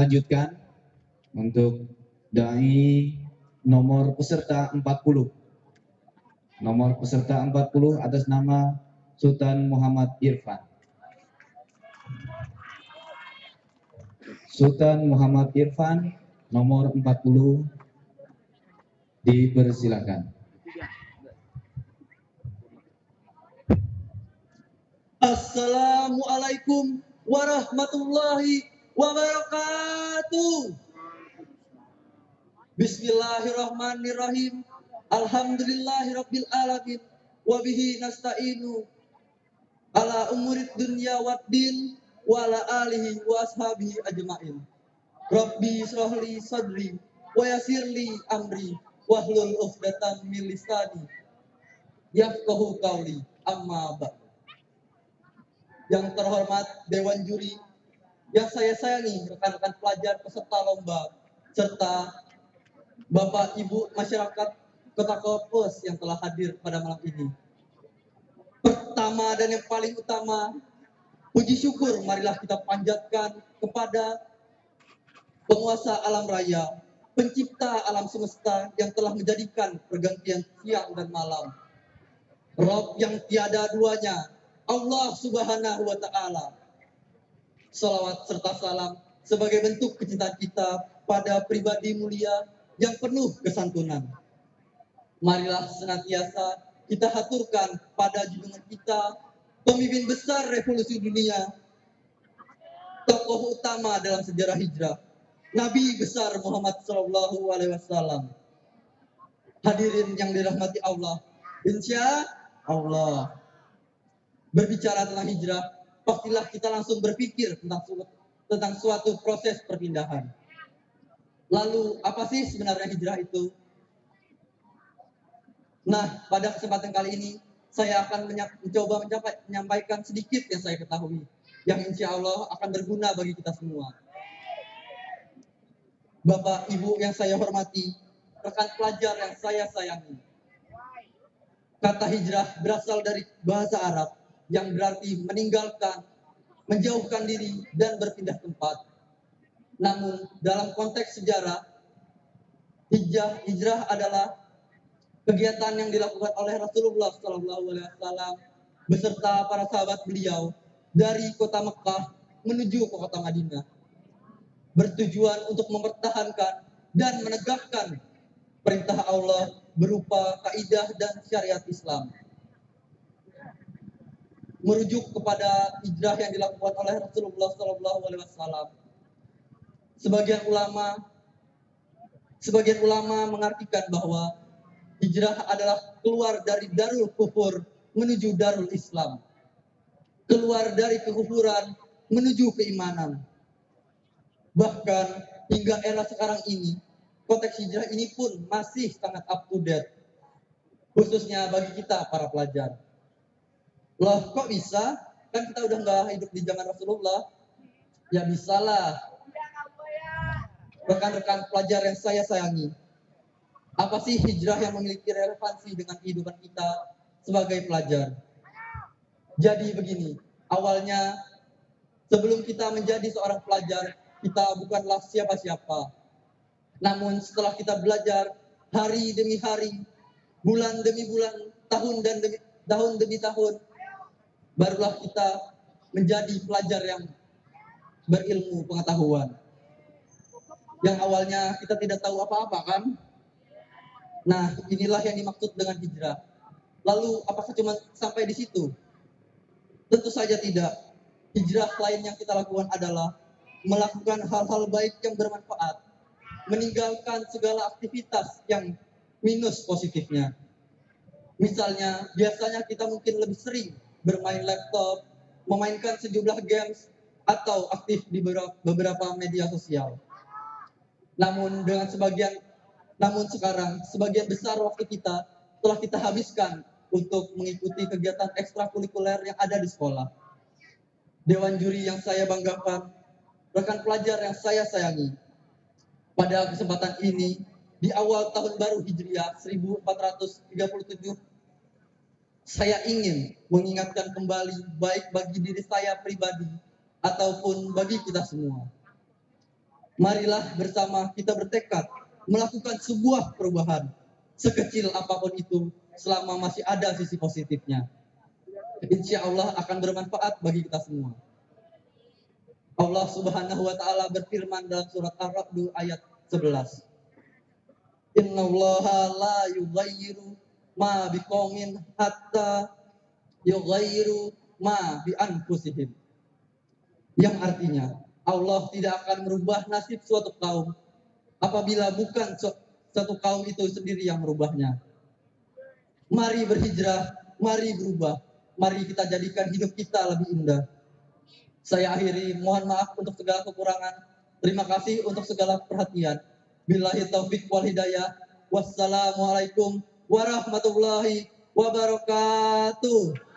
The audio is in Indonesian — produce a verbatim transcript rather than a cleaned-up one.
lanjutkan untuk dai nomor peserta empat puluh. Nomor peserta empat puluh atas nama Sultan Muhammad Irfan. Sultan Muhammad Irfan nomor empat puluh dipersilakan. Assalamualaikum warahmatullahi wabarakatuh. Bismillahirrahmanirrahim. Alhamdulillahirabbil alamin wa bihi nasta'inu ala umurid dunya waddin wa ala alihi wa ashabihi ajmain. Rabbi shrahli sadri wa yassirli amri wahlul 'uqdatam min lisani yafqahu qawli. Amma ba'd. Yang terhormat Dewan Juri, yang saya sayangi rekan-rekan pelajar peserta lomba, serta Bapak Ibu masyarakat Kota Kapuas yang telah hadir pada malam ini. Pertama dan yang paling utama, puji syukur marilah kita panjatkan kepada penguasa alam raya, pencipta alam semesta yang telah menjadikan pergantian siang dan malam. Rob yang tiada duanya, Allah Subhanahu wa Ta'ala. Salawat serta salam sebagai bentuk kecintaan kita pada pribadi mulia yang penuh kesantunan. Marilah senantiasa kita haturkan pada junjungan kita, pemimpin besar revolusi dunia, tokoh utama dalam sejarah hijrah, Nabi besar Muhammad Shallallahu Alaihi Wasallam. Hadirin yang dirahmati Allah, insya Allah. Berbicara tentang hijrah, pastilah kita langsung berpikir tentang suatu, tentang suatu proses perpindahan. Lalu apa sih sebenarnya hijrah itu? Nah, pada kesempatan kali ini saya akan mencoba menyampaikan sedikit yang saya ketahui, yang insya Allah akan berguna bagi kita semua. Bapak, Ibu yang saya hormati, rekan pelajar yang saya sayangi. Kata hijrah berasal dari bahasa Arab yang berarti meninggalkan, menjauhkan diri, dan berpindah tempat. Namun dalam konteks sejarah, hijrah, hijrah adalah kegiatan yang dilakukan oleh Rasulullah shallallahu alaihi wasallam beserta para sahabat beliau dari kota Mekah menuju ke kota Madinah, bertujuan untuk mempertahankan dan menegakkan perintah Allah berupa kaidah dan syariat Islam. Merujuk kepada hijrah yang dilakukan oleh Rasulullah shallallahu alaihi wasallam, sebagian ulama sebagian ulama mengartikan bahwa hijrah adalah keluar dari darul kufur menuju darul Islam, keluar dari kekufuran menuju keimanan. Bahkan hingga era sekarang ini, konteks hijrah ini pun masih sangat up to date, khususnya bagi kita para pelajar. Loh, kok bisa? Kan kita udah nggak hidup di zaman Rasulullah. Ya bisalah. Rekan-rekan pelajar yang saya sayangi, apa sih hijrah yang memiliki relevansi dengan kehidupan kita sebagai pelajar? Jadi begini, awalnya sebelum kita menjadi seorang pelajar, kita bukanlah siapa-siapa. Namun setelah kita belajar hari demi hari, bulan demi bulan, tahun dan demi tahun demi tahun, barulah kita menjadi pelajar yang berilmu pengetahuan. Yang awalnya kita tidak tahu apa-apa kan? Nah, inilah yang dimaksud dengan hijrah. Lalu apakah cuma sampai di situ? Tentu saja tidak. Hijrah lain yang kita lakukan adalah melakukan hal-hal baik yang bermanfaat, meninggalkan segala aktivitas yang minus positifnya. Misalnya, biasanya kita mungkin lebih sering bermain laptop, memainkan sejumlah games, atau aktif di beberapa media sosial. Namun dengan sebagian, namun sekarang sebagian besar waktu kita telah kita habiskan untuk mengikuti kegiatan ekstrakurikuler yang ada di sekolah. Dewan juri yang saya banggakan, rekan pelajar yang saya sayangi, pada kesempatan ini di awal tahun baru Hijriah seribu empat ratus tiga puluh tujuh, saya ingin mengingatkan kembali baik bagi diri saya pribadi ataupun bagi kita semua. Marilah bersama kita bertekad melakukan sebuah perubahan, sekecil apapun itu, selama masih ada sisi positifnya. Insya Allah akan bermanfaat bagi kita semua. Allah Subhanahu wa taala berfirman dalam surat Ar-Ra'd ayat sebelas. Innallaha la yughayyiru ma biqaumin hatta yughayyiru ma bi anfusihim. Yang artinya Allah tidak akan merubah nasib suatu kaum apabila bukan suatu kaum itu sendiri yang merubahnya. Mari berhijrah, mari berubah, mari kita jadikan hidup kita lebih indah. Saya akhiri, mohon maaf untuk segala kekurangan. Terima kasih untuk segala perhatian. Billahi taufik wal hidayah. Wassalamualaikum warahmatullahi wabarakatuh.